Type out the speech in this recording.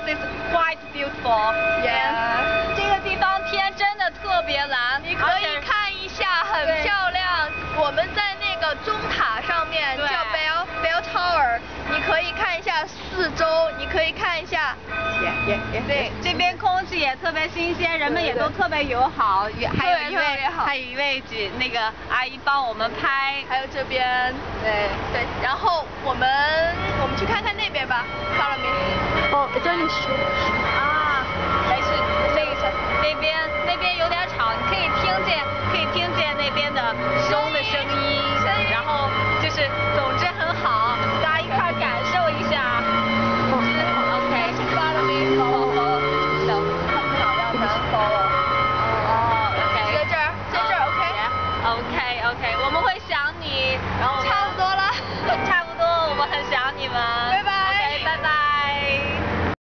is quite beautiful. Yeah. 这个地方天真的特别蓝， 你可以看一下，很漂亮。我们在那个钟塔上面叫 Bell Tower， 你可以看一下四周，你可以看一下。 对，这边空气也特别新鲜，人们也都特别友好。还有一位那个阿姨帮我们拍。 还有这边，对，然后我们去看看那边吧。Follow me。 哦，这里是。 啊，没事，那边有点吵，你可以听见那边的钟的声音，然后就是总之很好，大家一块感受一下。OK。 Follow me， follow。OK。接这儿 OK， 我们会想你，然后差不多了， 差不多，我们很想你们。